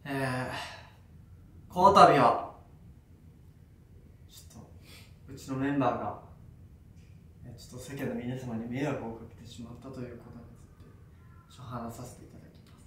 この度はちょっとうちのメンバーがちょっと世間の皆様に迷惑をかけてしまったということについて話させていただきます。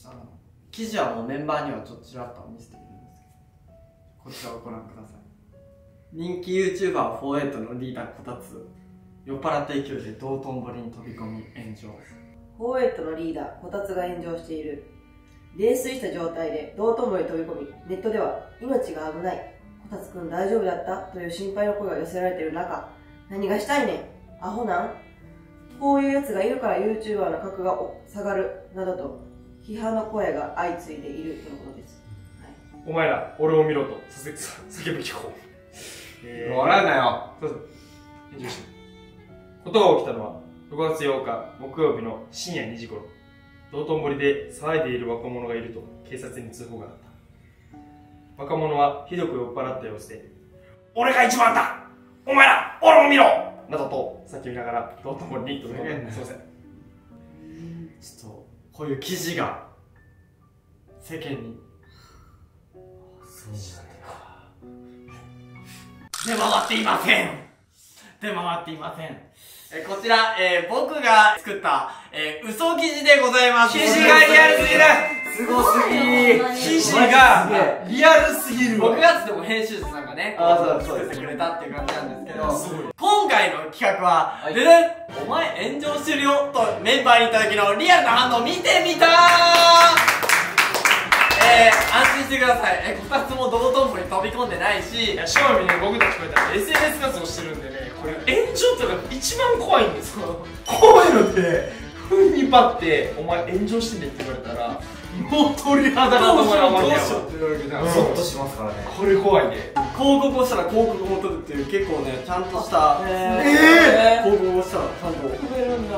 ちょっと記事はもうメンバーにはちょっとちらっと見せているんですけど、こちらをご覧ください。人気 YouTuber 48のリーダーこたつ、酔っ払った勢いで道頓堀に飛び込み炎上。 48のリーダーこたつが炎上している。泥酔した状態で道頓堀に飛び込み、ネットでは命が危ない、こたつくん大丈夫だったという心配の声が寄せられている中、何がしたいねん、アホなん、こういうやつがいるから YouTuber の格が下がるなどと批判の声が相次いでいるとのことです。 はい、お前ら俺を見ろと叫ぶ気候。 笑うなよ。 そうそう。返事して。ことが起きたのは6月8日木曜日の深夜2時頃、道頓堀で騒いでいる若者がいると警察に通報があった。若者はひどく酔っ払った様子で、俺が一番だ、お前ら俺を見ろなどと叫びながら道頓堀に飛び込んだ。すいません。 ちょっとこういう記事が世間に出回っていません。出回っていません。こちら、僕が作った、嘘記事でございます。 記事がリアルすぎる。 すごすぎ。 記事がリアルすぎる。 僕がつっても編集者さんがね、作ってくれたっていう感じなんですけど、今回の企画は、でね、お前炎上してるよとメンバーにいただきのリアルな反応を見てみたー。安心してください。こたつも道頓堀に飛び込んでないし、 正味ね、僕たちこうやって SNS 活動してるんでね、これ炎上ってのが一番怖いんですよ。こういうのって不意にパッて「お前炎上してね」って言われたらもう鳥肌が止まらない。どうしようって言われるけど、ゾッとしますからね。これ怖いね。 広告をしたら広告も取るっていう結構ね、ちゃんとした広告をしたらちゃんと飛べるんだ。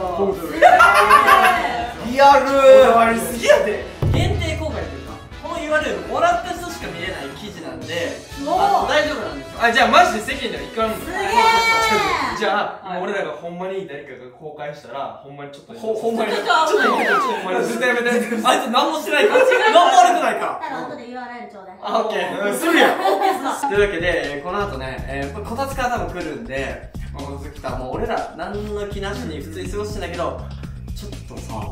リアルこだわりすぎやで。 限定公開というか、この URL もらった人しか見れない記事なんで大丈夫なんですよ。 あ、じゃあマジで世間にはいかんの。 すげー。 じゃあ俺らがほんまに誰かが公開したらほんまにちょっとほんまにちょっとほんまに絶対やめて。 あいつ何もしてないから何も悪くないから。 ただ後で URL ちょうだい。 あ、オッケー。するやん。というわけで、この後ね、こたつから多分来るんで、こたつ来たらもう俺ら何の気なしに普通に過ごしてんだけど、ちょっとさ、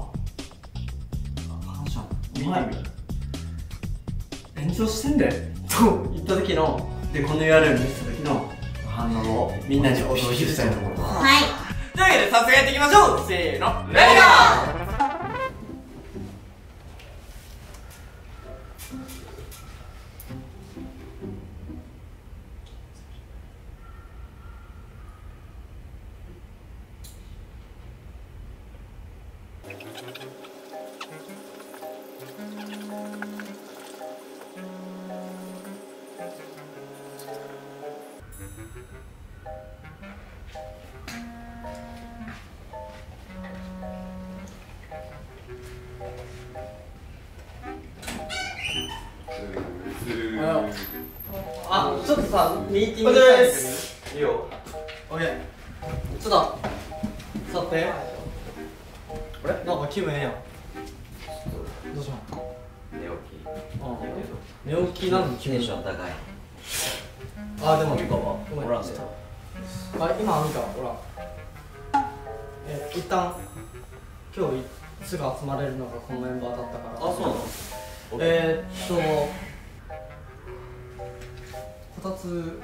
話はお前炎上してんだよと言った時の、でこの URL 見せた時の反応をみんなにお届けしたいと思います。 はい。 というわけで早速やっていきましょう。せーの、レディーゴー。あ、ちょっとさ、ミーティングしたいんですけど。いいよ。オッケー。ちょっと座って。あれ？なんか気分ええやん。どうしたの？寝起き。寝起きなのにテンション高い。 あ、でもおらんで。 あ、今見たほら。一旦今日すぐ集まれるのがこのメンバーだったから。あ、そうなの？こたつ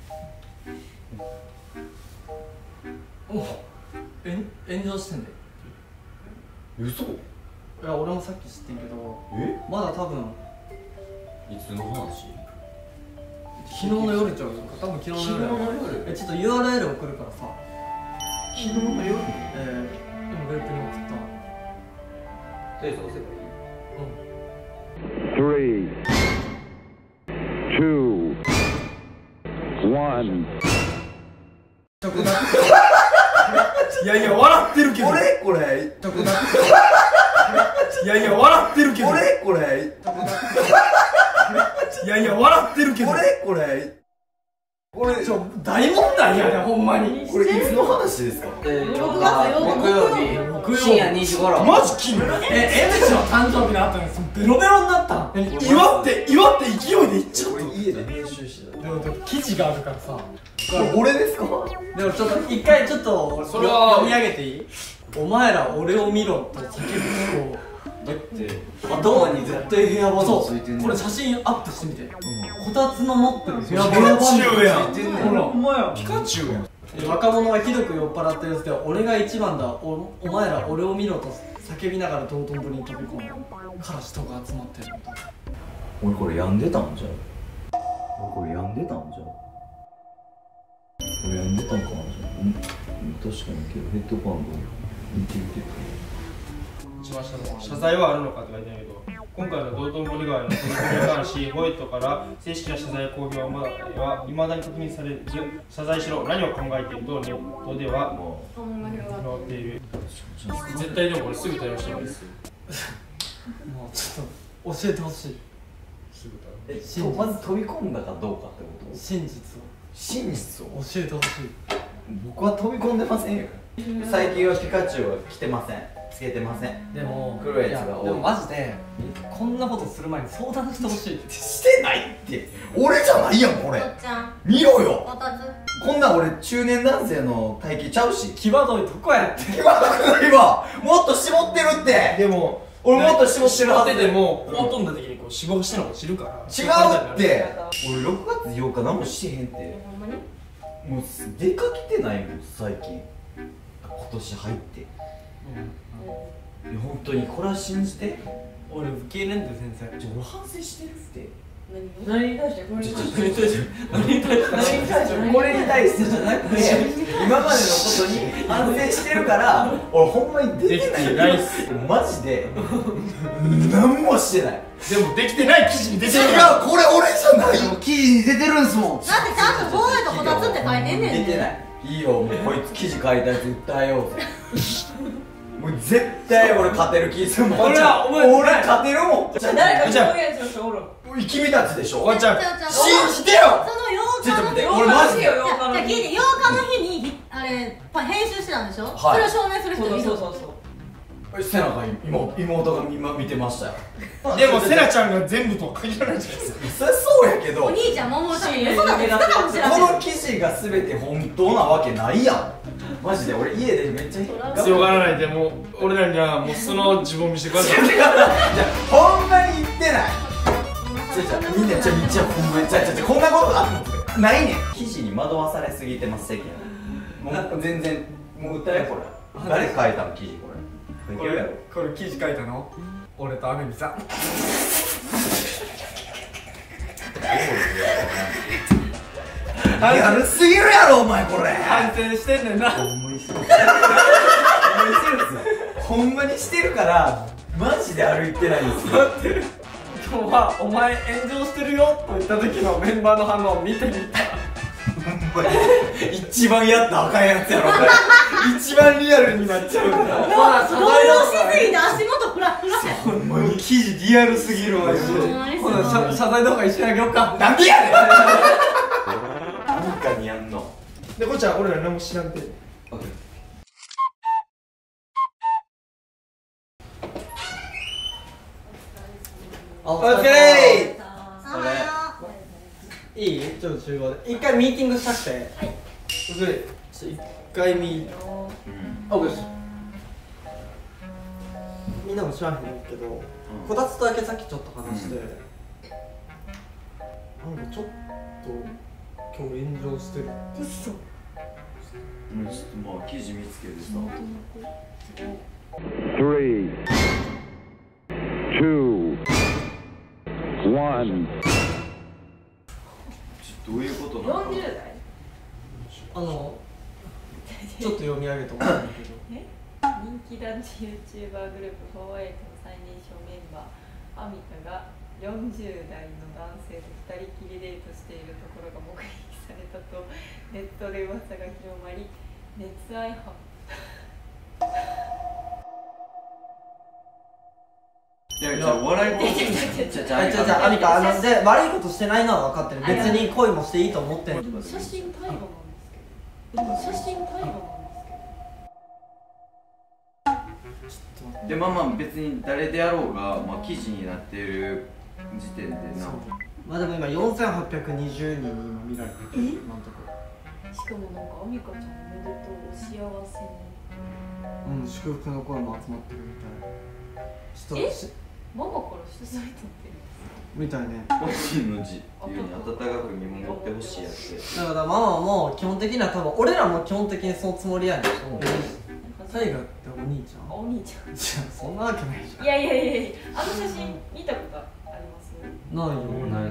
炎上してんで。 嘘？ いや、俺もさっき知ってんけど、まだ多分いつの話？ 昨日の夜ちゃうよ。多分昨日の夜。ちょっと URL 送るからさ。 昨日の夜？ 今グループに送った。 とりあえず押せばいい。 3, 2, 1. いやいや笑ってるけど。 これいやいや笑ってるけど。 これいやいや笑ってるけど。 これ俺大問題やでほんまに。 これいつの話ですか 6月8日木曜日深夜2時頃。 マジ金江口の誕生日の後にベロベロになったん。 祝って勢いでいっちゃっ俺家で編集してた。 でも記事があるからさ。 俺ですか？ でもちょっと一回ちょっとそれは読み上げていい？お前ら俺を見ろと叫ぶ人。 だってどう頭に絶対部屋番号ついてんねん。 これ写真アップしてみて。こたつの持ってる部屋ピカチュウやんついてんねん。 ほらほんまやピカチュウやん。 若者がひどく酔っ払ってるやつで俺が一番だ、お前ら俺を見ろと叫びながら道頓堀に飛び込んだから人が集まってる。 俺これ病んでたんじゃん。俺これ病んでたんじゃん。俺病んでたんかなじゃん。確かにけどヘッドバンド見てみて。 しましたの謝罪はあるのかって書いてあるけど、今回の道頓堀川への取り組みに関しホワイトから正式な謝罪公表は未だに確認されず、謝罪しろ、何を考えているとネットでは広がっている。絶対でもこれすぐ対応してるんですよ。 もうちょっと教えてほしい。 すぐ対応。 まず飛び込んだかどうかってこと？ 真実真実をを教えてほしい。 僕は飛び込んでませんよ。最近はピカチュウは来てません。つけてません。 でも黒いやつが多い。 でもマジでこんなことする前に相談してほしい。 してないって。俺じゃないやんこれ。 おっちゃん見ろよ。 こたつこんなん俺中年男性の体型ちゃうし。 際どいとこやって。 際どくないわ。もっと絞ってるって。 でも俺もっと絞ってるはず。 でもこう飛んだ時にこう脂肪が下の方が散るから違うって。俺6月8日何もしてへんって。 ほんまにもう出かけてないもん最近。今年入って。いや本当にこれは信じて。 俺受け入れんで先生。 俺反省してるって。 何に対してこれに対して何に対して何に対してこれに対してじゃなくて今までのことに反省してるから俺ほんまにできない。 できてないっす。 マジで何もしてない。 でもできてない記事に出てる違う、これ俺じゃないよ。記事に出てるんすもん。 だってちゃんとホワイトこたつって書いてんねん出てない。いいよ、もうこいつ記事書いたやつ訴えようぜ。もう絶対俺勝てる気するもん。 俺はお前俺勝てるもん。 誰か表現する人おる。 君たちでしょ。 おばちゃん信じてよ。 その8日のちょっと待って、俺マジで。 じゃあ聞いて、8日の日にあれ編集してたんでしょ、 はいそれを証明する人いる。 セナが妹が今見てましたよ。 でもセナちゃんが全部とは限らないじゃないですか。 そりゃそうやけど、 お兄ちゃん守るために嘘だってつくかもしれない。 この記事が全て本当なわけないやん。マジで俺家でめっちゃ強がらないでもう俺らにはもう素の自分を見せてください。 じゃあほんまに言ってない。みんなじゃほんまにこんなことがあるないねん。記事に惑わされすぎてます世間。もう全然もう訴えこれ。誰書いたの記事これ。書いてるやろ。 これ記事書いたの俺とアメミさん。 やるすぎるやろお前これ。 反省してんねんな。 ほんまにしてる。ほんまにしてるからマジで歩いてないんですよ。 今日はお前炎上してるよと言った時のメンバーの反応を見てみた。 一番やったらあかんやつやろこれ。一番リアルになっちゃうんだ。 まあ謝動罪揺しすぎて足元フラフラや。 ほんまに記事リアルすぎるわ。 ほな謝罪動画一緒にあげようか。 なんでやねん。何かにやんの。 でこっちは俺ら何も知らんて。 おオッケいい？ちょっと集合で一回ミーティングしたくて。はいそれ一回あ、よしみんなも知らへんけどこたつとだけさっきちょっと話して、なんかちょっと今日炎上してる。 ちょっとまあ記事見つけてさ。 3, 2, 1. どういうことなの？ 40代ちょっと読み上げてもらうんだけど人気男子 YouTuber グループフォーエイトの最年少メンバーアミカが40代の男性と2人きりデートしているところが目撃されたとネットで噂が広まり熱愛派いや、じゃあ笑い声じゃあアミカで悪いことしてないのは分かってる。別に恋もしていいと思ってる。 写真対話なんですけど、写真対話なんですけど。 で、まあ別に誰であろうが、まあ記事になっている時点でな。 まあでも今4820人に今見られてる。今のところ。 しかもなんかアミカちゃんおめでとう、お幸せに。 祝福の声も集まってるみたい。ちょっとママから取材取ってるみたいね。 本人の字っていうのに温かく見守ってほしいやつ。 だからママも基本的には多分俺らも基本的にそのつもりやねん。タイガってお兄ちゃん？ お兄ちゃん。 じゃあそんなわけないじゃん。 いや、あの写真見たことあります？ ないよ。 ない。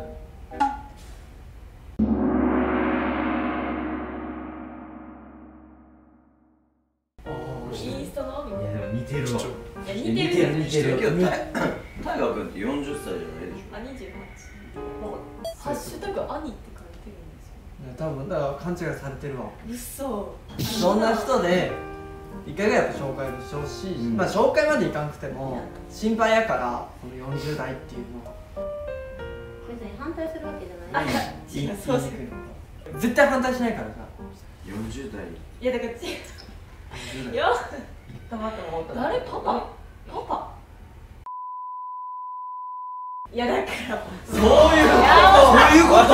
インスタのアミカ。 いやでも似てるわ。 いや似てる。 けど大河君って40歳じゃないでしょ。 あ、28。ハッシュタグ兄って書いてるんですよ。 多分だから勘違いされてるわ。 嘘。 どんな人で一回ぐらいやっぱ紹介してほしいし、まあ紹介までいかんくても心配やからこの40代っていうのは別に反対するわけじゃない。 違う、そうじゃない。 絶対反対しないからさ。 40代。 いやだから違う。いや、誰パパ？いやだからそういうことか。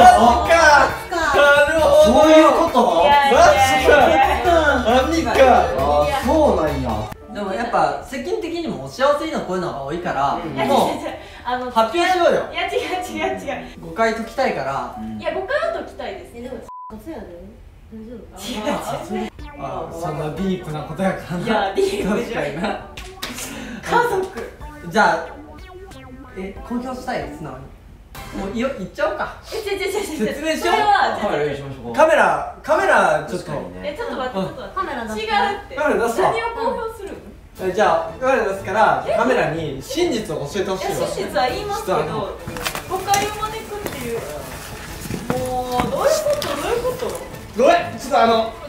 そういうこといやアミカ。そうなんや。でもやっぱ世間的にもお幸せにの声の方が多いからもう発表しようよ。 いや違う。 誤解解きたいから。 いや誤解は解きたいです。 でもそうやで。大丈夫？ 違う。 そんなディープなことやからな。 いやディープじゃ確かにな。 家族。 じゃあ公表したい素直に。もう言っちゃおうか。説明しよう。カメラちょっと。 ちょっと待って。 カメラ出す。 違うって。 カメラ出すわ。 何を公表する？ じゃあカメラ出すからカメラに真実を教えてほしいわ。 真実は言いますけど誤解を招くっていう。もうどういうこと？ ごめん、ちょっと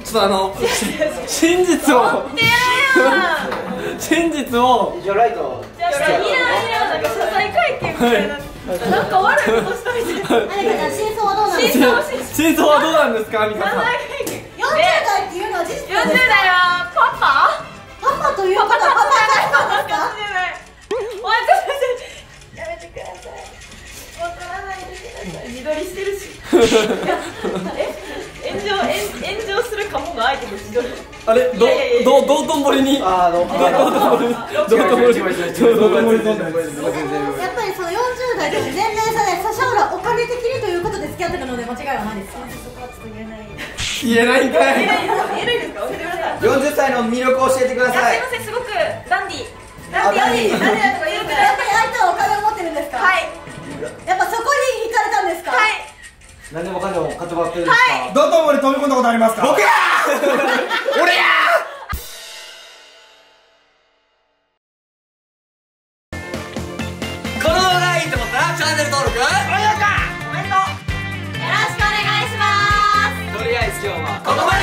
真実をじゃあライトいらんなんか謝罪会見みたいななんか悪いことしたみたいな。 何か真相はどうなんですか？ 真相はどうなんですか、アミカさん。 謝罪会見。 40代っていうのは事実 40 なんですか？ 代はパパということはパパなんですか？ じゃない。おいちょっとやめてください。わからないでください。自撮りしてるし。炎上するかもが相手の自撮り。 あれ、道頓堀に。 やっぱりその40代で年齢差で差し障らお金的にということで付き合ってるので間違いはないですか？ 言えないんかい。 言えないですか？教えてください。 40歳の魅力を教えてください。 すいません、すごくダンディーやっぱり相手はお金を持ってるんですか？ はい。 やっぱそこに惹かれたんですか？ はい。 何でもかんでも買ってもらってるんですか？道頓堀飛び込んだことありますか？僕やー俺やー。この動画がいいと思ったらチャンネル登録、高評価、コメントよろしくお願いします。とりあえず今日はここまで。